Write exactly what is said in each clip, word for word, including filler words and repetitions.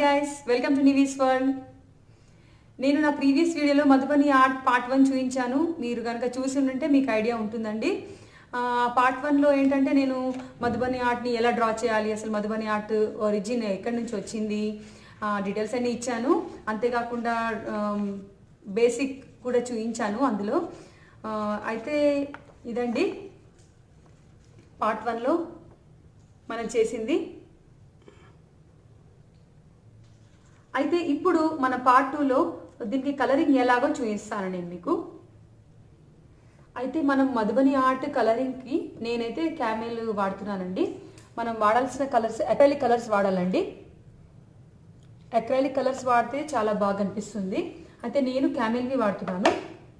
guys, welcome to Nivedita's world. నేను నా previous వీడియోలో మధుబని ఆర్ట్ పార్ట్ వన్ చూపించాను. మీరు గనక చూసి ఉంటే మీకు ఐడియా ఉంటుందండి. పార్ట్ వన్ లో ఏంటంటే నేను మధుబని ఆర్ట్ ని ఎలా డ్రా చేయాలి, అసలు మధుబని ఆర్ట్ ఒరిజిన్ ఎక్కడి నుంచి వచ్చింది, డీటెయిల్స్ అన్ని ఇచ్చాను. అంతేకాకుండా బేసిక్ కూడా చూపించాను అందులో. అయితే ఇదండి పార్ట్ వన్ లో మనం చేసింది. అయితే ఇప్పుడు మన పార్ట్ టూ లో దీనికి కలరింగ్ ఎలాగో చూపిస్తాను నేను మీకు. అయితే మనం మధుబని ఆర్ట్ కలరింగ్ కి నేనైతే క్యామెల్ వాడుతున్నానండి. మనం వాడాల్సిన కలర్స్ అక్రైలిక్ కలర్స్ వాడాలండి. అక్రైలిక్ కలర్స్ వాడితే చాలా బాగా అనిపిస్తుంది. అయితే నేను క్యామెల్వి వాడుతున్నాను.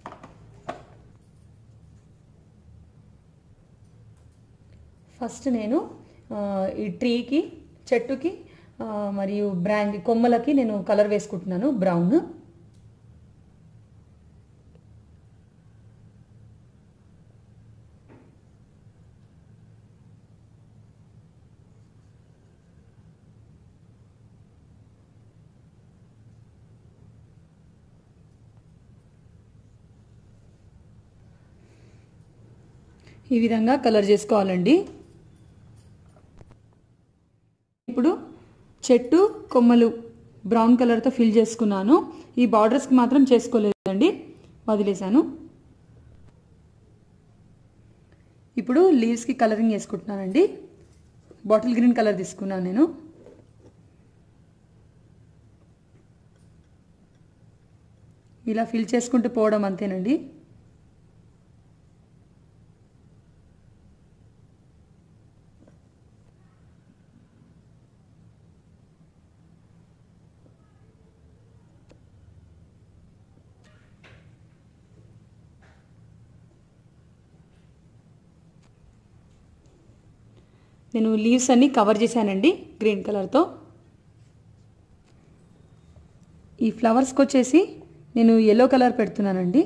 ఫస్ట్ నేను ఈ ట్రీకి, చెట్టుకి మరియు బ్రాండ్ కొమ్మలకి నేను కలర్ వేసుకుంటున్నాను, బ్రౌన్. ఈ విధంగా కలర్ చేసుకోవాలండి. ఇప్పుడు చెట్టు కొమ్మలు బ్రౌన్ కలర్తో ఫిల్ చేసుకున్నాను. ఈ బార్డర్స్కి మాత్రం చేసుకోలేదండి, వదిలేశాను. ఇప్పుడు లీవ్స్కి కలరింగ్ వేసుకుంటున్నానండి. బాటిల్ గ్రీన్ కలర్ తీసుకున్నాను నేను. ఇలా ఫిల్ చేసుకుంటూ పోవడం అంతేనండి. నేను లీవ్స్ అన్ని కవర్ చేశానండి గ్రీన్ కలర్తో. ఈ ఫ్లవర్స్కి వచ్చేసి నేను ఎల్లో కలర్ పెడుతున్నానండి.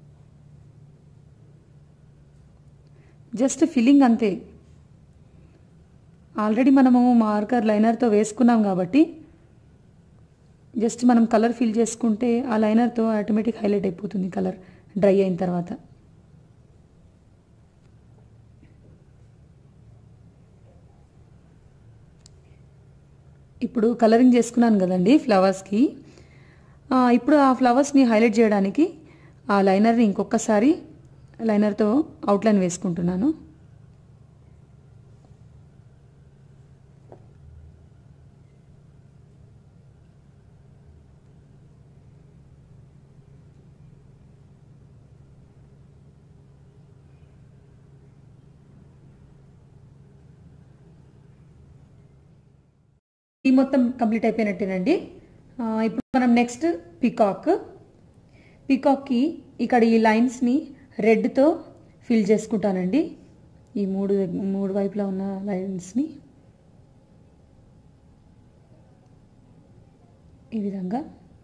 జస్ట్ ఫిల్లింగ్ అంతే. ఆల్రెడీ మనము మార్కర్ లైనర్తో వేసుకున్నాం కాబట్టి జస్ట్ మనం కలర్ ఫిల్ చేసుకుంటే ఆ లైనర్తో ఆటోమేటిక్ హైలైట్ అయిపోతుంది కలర్ డ్రై అయిన తర్వాత. ఇప్పుడు కలరింగ్ చేసుకున్నాను కదండి ఫ్లవర్స్కి. ఇప్పుడు ఆ ఫ్లవర్స్ని హైలైట్ చేయడానికి ఆ లైనర్ని ఇంకొకసారి లైనర్తో అవుట్లైన్ వేసుకుంటున్నాను. ఈ మొత్తం కంప్లీట్ అయిపోయినట్టేనండి. ఇప్పుడు మనం నెక్స్ట్ పీకాక్. పీకాక్కి ఇక్కడ ఈ లైన్స్ని రెడ్తో ఫిల్ చేసుకుంటానండి. ఈ మూడు మూడు వైపులా ఉన్న లైన్స్ని ఈ విధంగా.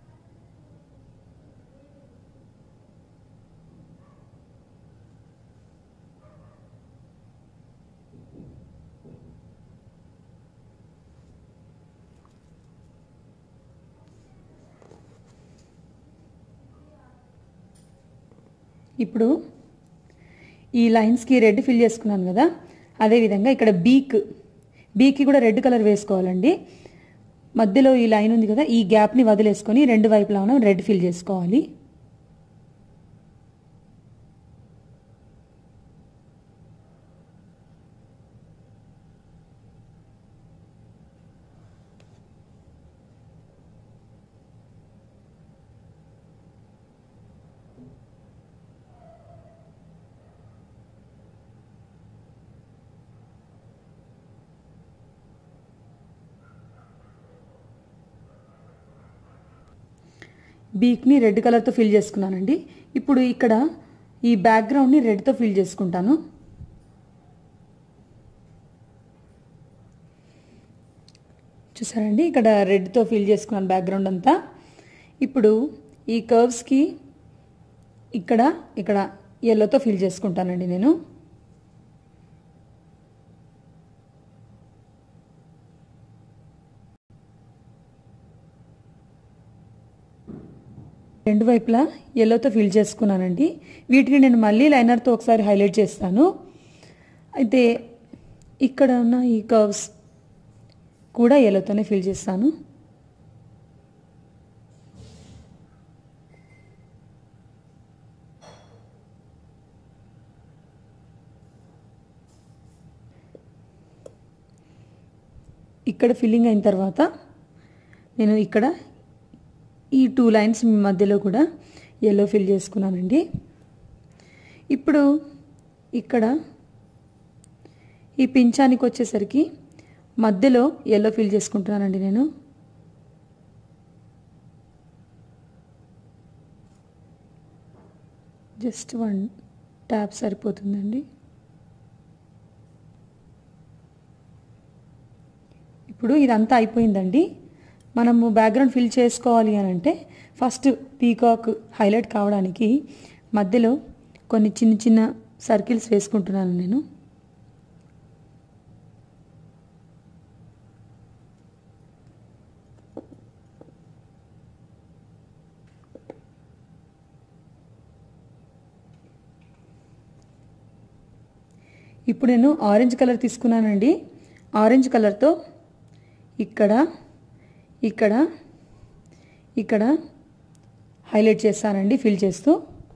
ఇప్పుడు ఈ లైన్స్కి రెడ్ ఫిల్ చేసుకున్నాను కదా, అదేవిధంగా ఇక్కడ బీక్ బీక్కి కూడా రెడ్ కలర్ వేసుకోవాలండి. మధ్యలో ఈ లైన్ ఉంది కదా, ఈ గ్యాప్ని వదిలేసుకొని రెండు వైపులా మనం రెడ్ ఫిల్ చేసుకోవాలి. బీక్ని రెడ్ కలర్తో ఫిల్ చేసుకున్నానండి. ఇప్పుడు ఇక్కడ ఈ బ్యాక్గ్రౌండ్ని రెడ్తో ఫిల్ చేసుకుంటాను. చూసారండి, ఇక్కడ రెడ్తో ఫిల్ చేసుకున్నాను బ్యాక్గ్రౌండ్ అంతా. ఇప్పుడు ఈ కర్వ్స్కి ఇక్కడ ఇక్కడ ఎల్లోతో ఫిల్ చేసుకుంటానండి నేను. రెండు వైపులా ఎల్లోతో ఫిల్ చేసుకున్నానండి. వీటిని నేను మళ్ళీ లైనర్తో ఒకసారి హైలైట్ చేస్తాను. అయితే ఇక్కడ ఉన్న ఈ కర్వ్స్ కూడా ఎల్లోతోనే ఫిల్ చేస్తాను. ఇక్కడ ఫిల్లింగ్ అయిన తర్వాత నేను ఇక్కడ ఈ టూ లైన్స్ మధ్యలో కూడా ఎల్లో ఫిల్ చేసుకున్నానండి. ఇప్పుడు ఇక్కడ ఈ పించానికి వచ్చేసరికి మధ్యలో ఎల్లో ఫిల్ చేసుకుంటున్నానండి. నేను జస్ట్ వన్ ట్యాప్ సరిపోతుందండి. ఇప్పుడు ఇదంతా అయిపోయిందండి. మనము బ్యాక్గ్రౌండ్ ఫిల్ చేసుకోవాలి అని అంటే ఫస్ట్ పీకాక్ హైలైట్ కావడానికి మధ్యలో కొన్ని చిన్న చిన్న సర్కిల్స్ వేసుకుంటున్నాను నేను. ఇప్పుడు నేను ఆరెంజ్ కలర్ తీసుకున్నానండి. ఆరెంజ్ కలర్తో ఇక్కడ ఇక్కడ ఇక్కడ హైలైట్ చేస్తానండి ఫిల్ చేస్తూ.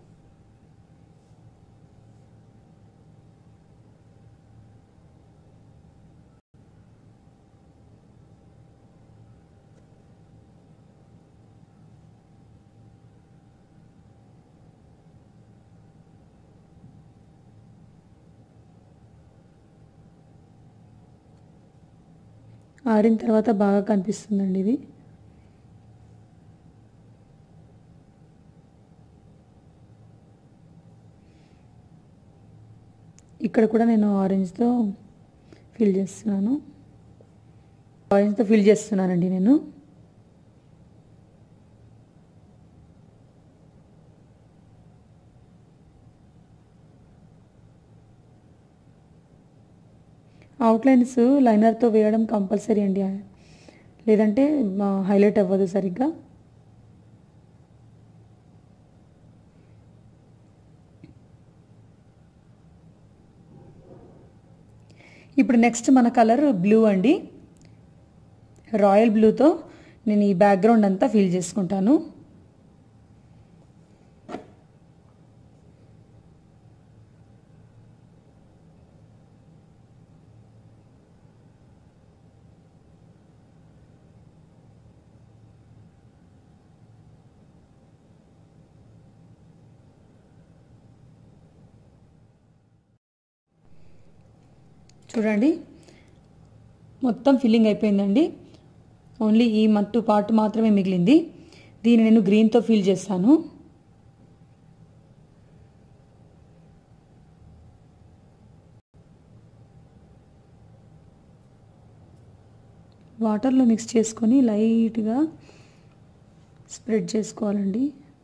ఆరిన తర్వాత బాగా కనిపిస్తుందండి ఇది. ఇక్కడ కూడా నేను ఆరెంజ్తో ఫిల్ చేస్తున్నాను. ఆరెంజ్తో ఫిల్ చేస్తున్నానండి నేను. అవుట్లైన్స్ లైనర్తో వేయడం కంపల్సరీ అండి, లేదంటే హైలైట్ అవ్వదు సరిగ్గా. ఇప్పుడు నెక్స్ట్ మన కలర్ బ్లూ అండి. రాయల్ బ్లూతో నేను ఈ బ్యాక్గ్రౌండ్ అంతా ఫిల్ చేసుకుంటాను. చూడండి మొత్తం ఫిల్లింగ్ అయిపోయిందండి. ఓన్లీ ఈ మట్టు పార్ట్ మాత్రమే మిగిలింది. దీన్ని నేను గ్రీన్తో ఫిల్ చేస్తాను. వాటర్లో మిక్స్ చేసుకొని లైట్గా స్ప్రెడ్ చేసుకోవాలండి.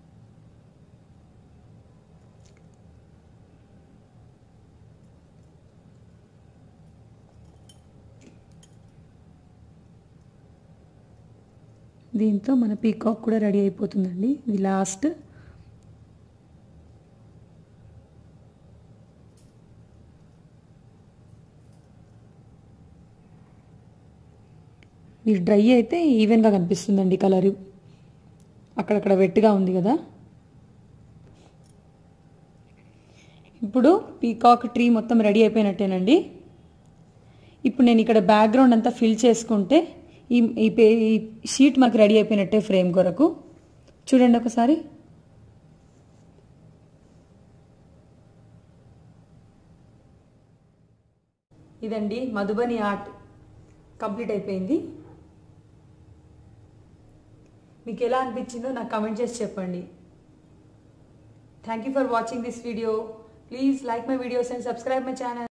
దీంతో మన పీకాక్ కూడా రెడీ అయిపోతుందండి. ఇది లాస్ట్. ఇది డ్రై అయితే ఈవెన్గా కనిపిస్తుందండి కలరు. అక్కడక్కడ వెట్గా ఉంది కదా. ఇప్పుడు పీకాక్ ట్రీ మొత్తం రెడీ అయిపోయినట్టేనండి. ఇప్పుడు నేను ఇక్కడ బ్యాక్గ్రౌండ్ అంతా ఫిల్ చేసుకుంటే ఈ ఈ షీట్ మనకు రెడీ అయిపోయినట్టే ఫ్రేమ్ కొరకు. చూడండి ఒకసారి. ఇదండి మధుబని ఆర్ట్ కంప్లీట్ అయిపోయింది. మీకు ఎలా అనిపించిందో నాకు కామెంట్ చేసి చెప్పండి. Thank you for watching this video. Please like my videos and subscribe my channel.